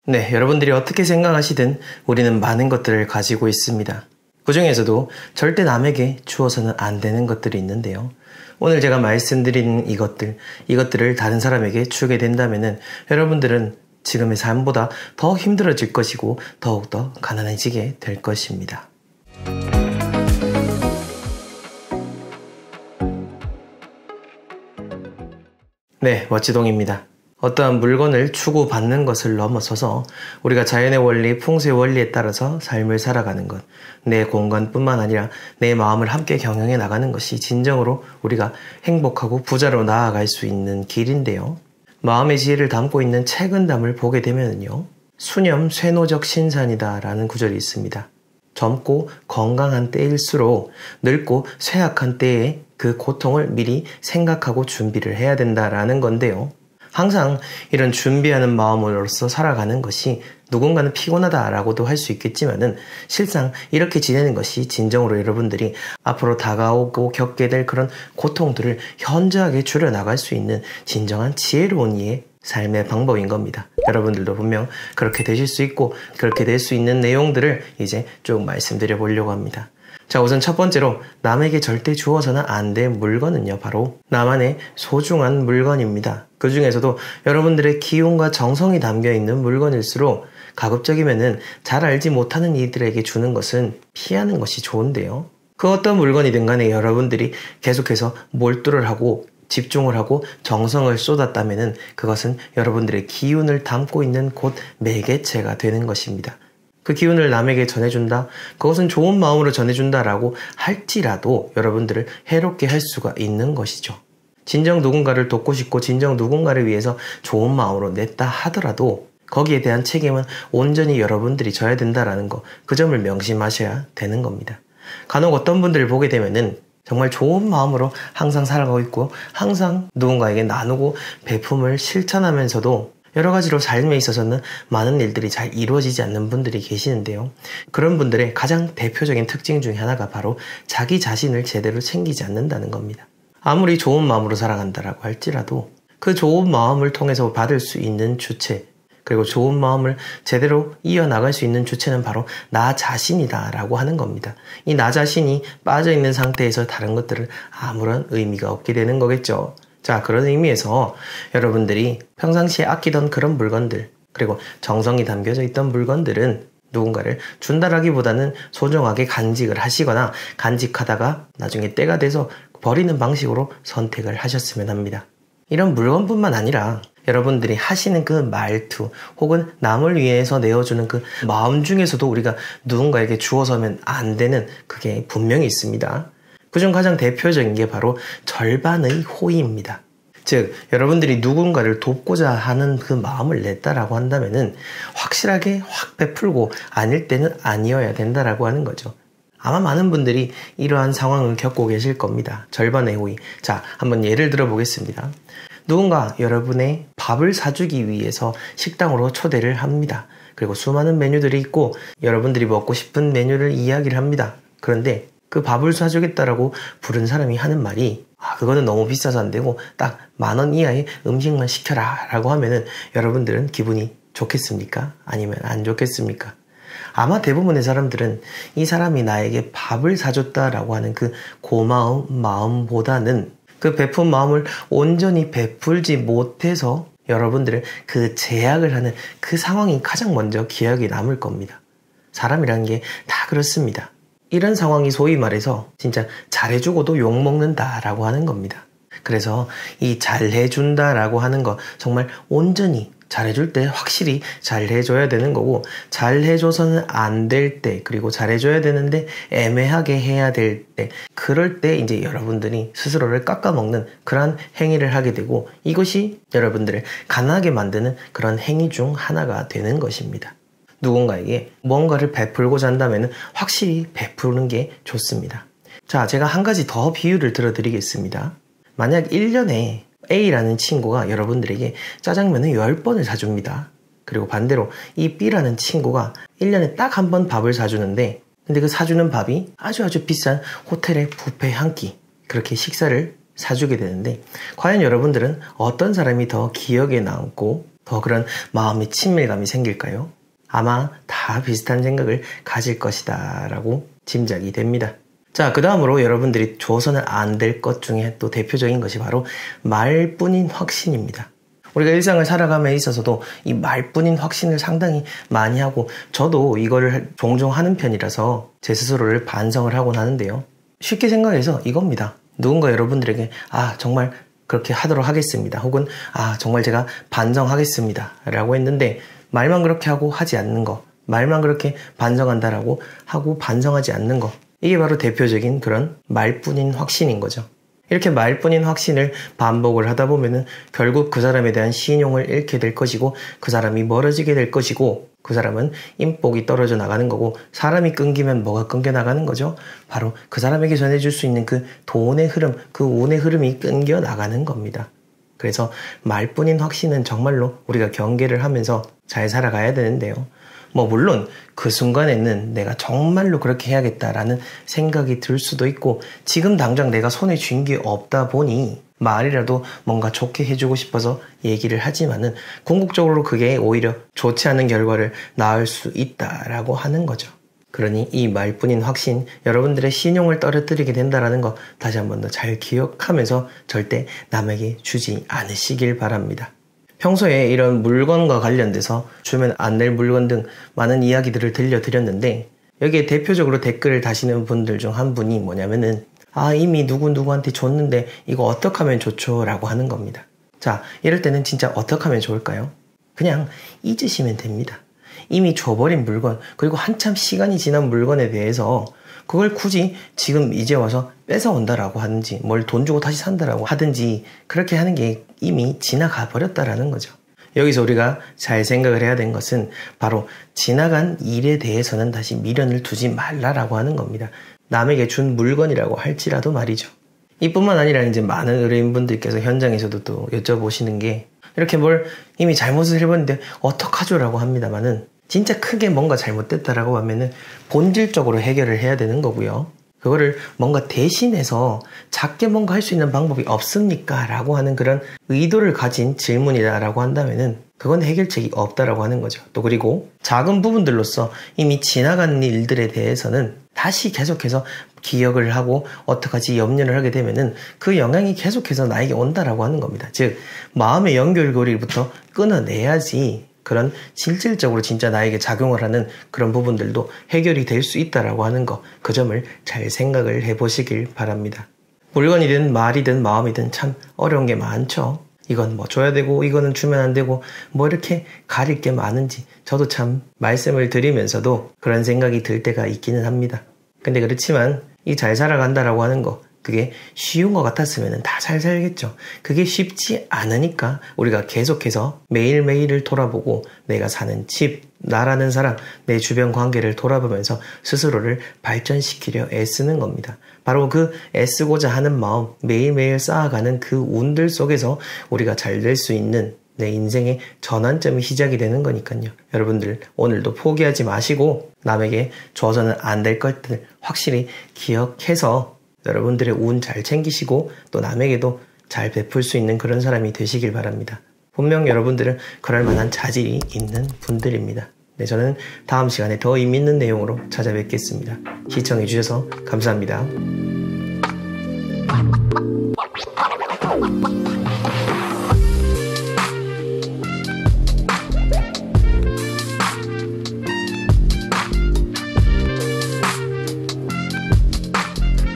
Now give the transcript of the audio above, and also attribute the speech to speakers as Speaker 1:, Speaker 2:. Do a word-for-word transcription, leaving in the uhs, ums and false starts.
Speaker 1: 네, 여러분들이 어떻게 생각하시든 우리는 많은 것들을 가지고 있습니다. 그 중에서도 절대 남에게 주어서는 안 되는 것들이 있는데요. 오늘 제가 말씀드린 이것들, 이것들을 다른 사람에게 주게 된다면은 여러분들은 지금의 삶보다 더 힘들어질 것이고 더욱더 가난해지게 될 것입니다. 네, 멋지동입니다. 어떠한 물건을 추구받는 것을 넘어서서 우리가 자연의 원리, 풍수의 원리에 따라서 삶을 살아가는 것, 내 공간뿐만 아니라 내 마음을 함께 경영해 나가는 것이 진정으로 우리가 행복하고 부자로 나아갈 수 있는 길인데요. 마음의 지혜를 담고 있는 책은담을 보게 되면요, 수념 쇠노적 신산이다 라는 구절이 있습니다. 젊고 건강한 때일수록 늙고 쇠약한 때에 그 고통을 미리 생각하고 준비를 해야 된다라는 건데요. 항상 이런 준비하는 마음으로서 살아가는 것이 누군가는 피곤하다라고도 할 수 있겠지만은 실상 이렇게 지내는 것이 진정으로 여러분들이 앞으로 다가오고 겪게 될 그런 고통들을 현저하게 줄여나갈 수 있는 진정한 지혜로운 이의 삶의 방법인 겁니다. 여러분들도 분명 그렇게 되실 수 있고 그렇게 될 수 있는 내용들을 이제 쭉 말씀드려 보려고 합니다. 자, 우선 첫 번째로 남에게 절대 주어서는 안 될 물건은요, 바로 나만의 소중한 물건입니다. 그 중에서도 여러분들의 기운과 정성이 담겨있는 물건일수록 가급적이면은 잘 알지 못하는 이들에게 주는 것은 피하는 것이 좋은데요. 그 어떤 물건이든 간에 여러분들이 계속해서 몰두를 하고 집중을 하고 정성을 쏟았다면은 그것은 여러분들의 기운을 담고 있는 곧 매개체가 되는 것입니다. 그 기운을 남에게 전해준다? 그것은 좋은 마음으로 전해준다라고 할지라도 여러분들을 해롭게 할 수가 있는 것이죠. 진정 누군가를 돕고 싶고 진정 누군가를 위해서 좋은 마음으로 냈다 하더라도 거기에 대한 책임은 온전히 여러분들이 져야 된다라는 거, 그 점을 명심하셔야 되는 겁니다. 간혹 어떤 분들을 보게 되면은 정말 좋은 마음으로 항상 살아가고 있고 항상 누군가에게 나누고 배품을 실천하면서도 여러 가지로 삶에 있어서는 많은 일들이 잘 이루어지지 않는 분들이 계시는데요. 그런 분들의 가장 대표적인 특징 중에 하나가 바로 자기 자신을 제대로 챙기지 않는다는 겁니다. 아무리 좋은 마음으로 살아간다라고 할지라도 그 좋은 마음을 통해서 받을 수 있는 주체, 그리고 좋은 마음을 제대로 이어나갈 수 있는 주체는 바로 나 자신이다 라고 하는 겁니다. 이 나 자신이 빠져있는 상태에서 다른 것들은 아무런 의미가 없게 되는 거겠죠. 자, 그런 의미에서 여러분들이 평상시에 아끼던 그런 물건들, 그리고 정성이 담겨져 있던 물건들은 누군가를 준다라기보다는 소중하게 간직을 하시거나 간직하다가 나중에 때가 돼서 버리는 방식으로 선택을 하셨으면 합니다. 이런 물건뿐만 아니라 여러분들이 하시는 그 말투 혹은 남을 위해서 내어주는 그 마음 중에서도 우리가 누군가에게 주어서면 안 되는 그게 분명히 있습니다. 그중 가장 대표적인 게 바로 절반의 호의입니다. 즉, 여러분들이 누군가를 돕고자 하는 그 마음을 냈다라고 한다면은 확실하게 확 베풀고 아닐 때는 아니어야 된다라고 하는 거죠. 아마 많은 분들이 이러한 상황을 겪고 계실 겁니다. 절반의 호의. 자, 한번 예를 들어 보겠습니다. 누군가 여러분의 밥을 사주기 위해서 식당으로 초대를 합니다. 그리고 수많은 메뉴들이 있고 여러분들이 먹고 싶은 메뉴를 이야기를 합니다. 그런데 그 밥을 사주겠다라고 부른 사람이 하는 말이 아, 그거는 너무 비싸서 안 되고 딱 만 원 이하의 음식만 시켜라 라고 하면은 여러분들은 기분이 좋겠습니까? 아니면 안 좋겠습니까? 아마 대부분의 사람들은 이 사람이 나에게 밥을 사줬다라고 하는 그 고마운 마음보다는 그 베푼 마음을 온전히 베풀지 못해서 여러분들을 그 제약을 하는 그 상황이 가장 먼저 기억에 남을 겁니다. 사람이란 게 다 그렇습니다. 이런 상황이 소위 말해서 진짜 잘해주고도 욕먹는다라고 하는 겁니다. 그래서 이 잘해준다라고 하는 거 정말 온전히 잘해줄 때 확실히 잘해줘야 되는 거고 잘해줘서는 안 될 때 그리고 잘해줘야 되는데 애매하게 해야 될 때 그럴 때 이제 여러분들이 스스로를 깎아먹는 그런 행위를 하게 되고 이것이 여러분들을 가난하게 만드는 그런 행위 중 하나가 되는 것입니다. 누군가에게 뭔가를 베풀고자 한다면 확실히 베푸는 게 좋습니다. 자, 제가 한 가지 더 비유를 들어드리겠습니다. 만약 일 년에 A라는 친구가 여러분들에게 짜장면을 열 번을 사줍니다. 그리고 반대로 이 B라는 친구가 일 년에 딱 한 번 밥을 사주는데 근데 그 사주는 밥이 아주 아주 비싼 호텔의 뷔페 한 끼 그렇게 식사를 사주게 되는데 과연 여러분들은 어떤 사람이 더 기억에 남고 더 그런 마음의 친밀감이 생길까요? 아마 다 비슷한 생각을 가질 것이다 라고 짐작이 됩니다. 자, 그 다음으로 여러분들이 줘서는 안 될 것 중에 또 대표적인 것이 바로 말뿐인 확신입니다. 우리가 일상을 살아감에 있어서도 이 말뿐인 확신을 상당히 많이 하고, 저도 이거를 종종 하는 편이라서 제 스스로를 반성을 하곤 하는데요. 쉽게 생각해서 이겁니다. 누군가 여러분들에게 아 정말 그렇게 하도록 하겠습니다, 혹은 아 정말 제가 반성하겠습니다 라고 했는데, 말만 그렇게 하고 하지 않는 거, 말만 그렇게 반성한다라고 하고 반성하지 않는 거, 이게 바로 대표적인 그런 말뿐인 확신인 거죠. 이렇게 말뿐인 확신을 반복을 하다 보면은 결국 그 사람에 대한 신용을 잃게 될 것이고, 그 사람이 멀어지게 될 것이고, 그 사람은 인복이 떨어져 나가는 거고, 사람이 끊기면 뭐가 끊겨 나가는 거죠? 바로 그 사람에게 전해줄 수 있는 그 돈의 흐름, 그 운의 흐름이 끊겨 나가는 겁니다. 그래서 말뿐인 확신은 정말로 우리가 경계를 하면서 잘 살아가야 되는데요. 뭐 물론 그 순간에는 내가 정말로 그렇게 해야겠다라는 생각이 들 수도 있고, 지금 당장 내가 손에 쥔 게 없다 보니 말이라도 뭔가 좋게 해주고 싶어서 얘기를 하지만은 궁극적으로 그게 오히려 좋지 않은 결과를 낳을 수 있다라고 하는 거죠. 그러니 이 말뿐인 확신, 여러분들의 신용을 떨어뜨리게 된다는 거 다시 한 번 더 잘 기억하면서 절대 남에게 주지 않으시길 바랍니다. 평소에 이런 물건과 관련돼서 주면 안 될 물건 등 많은 이야기들을 들려드렸는데, 여기에 대표적으로 댓글을 다시는 분들 중 한 분이 뭐냐면은 아 이미 누구누구한테 줬는데 이거 어떻게 하면 좋죠? 라고 하는 겁니다. 자, 이럴 때는 진짜 어떻게 하면 좋을까요? 그냥 잊으시면 됩니다. 이미 줘버린 물건, 그리고 한참 시간이 지난 물건에 대해서 그걸 굳이 지금 이제 와서 뺏어온다라고 하든지 뭘 돈 주고 다시 산다라고 하든지 그렇게 하는 게 이미 지나가 버렸다라는 거죠. 여기서 우리가 잘 생각을 해야 되는 것은 바로 지나간 일에 대해서는 다시 미련을 두지 말라라고 하는 겁니다. 남에게 준 물건이라고 할지라도 말이죠. 이뿐만 아니라 이제 많은 의뢰인분들께서 현장에서도 또 여쭤보시는 게, 이렇게 뭘 이미 잘못을 해봤는데 어떡하죠? 라고 합니다만은, 진짜 크게 뭔가 잘못됐다라고 하면은 본질적으로 해결을 해야 되는 거고요. 그거를 뭔가 대신해서 작게 뭔가 할 수 있는 방법이 없습니까? 라고 하는 그런 의도를 가진 질문이다라고 한다면은 그건 해결책이 없다라고 하는 거죠. 또 그리고 작은 부분들로서 이미 지나간 일들에 대해서는 다시 계속해서 기억을 하고 어떡하지 염려를 하게 되면은 그 영향이 계속해서 나에게 온다라고 하는 겁니다. 즉 마음의 연결고리부터 끊어내야지 그런 실질적으로 진짜 나에게 작용을 하는 그런 부분들도 해결이 될 수 있다라고 하는 거, 그 점을 잘 생각을 해보시길 바랍니다. 물건이든 말이든 마음이든 참 어려운 게 많죠. 이건 뭐 줘야 되고 이거는 주면 안 되고 뭐 이렇게 가릴 게 많은지 저도 참 말씀을 드리면서도 그런 생각이 들 때가 있기는 합니다. 근데 그렇지만 이 잘 살아간다라고 하는 거, 그게 쉬운 것 같았으면 다 잘 살겠죠. 그게 쉽지 않으니까 우리가 계속해서 매일매일을 돌아보고 내가 사는 집, 나라는 사람, 내 주변 관계를 돌아보면서 스스로를 발전시키려 애쓰는 겁니다. 바로 그 애쓰고자 하는 마음, 매일매일 쌓아가는 그 운들 속에서 우리가 잘 될 수 있는 내 인생의 전환점이 시작이 되는 거니까요. 여러분들 오늘도 포기하지 마시고 남에게 줘서는 안 될 것들 확실히 기억해서 여러분들의 운 잘 챙기시고 또 남에게도 잘 베풀 수 있는 그런 사람이 되시길 바랍니다. 분명 여러분들은 그럴 만한 자질이 있는 분들입니다. 네, 저는 다음 시간에 더 의미 있는 내용으로 찾아뵙겠습니다. 시청해주셔서 감사합니다.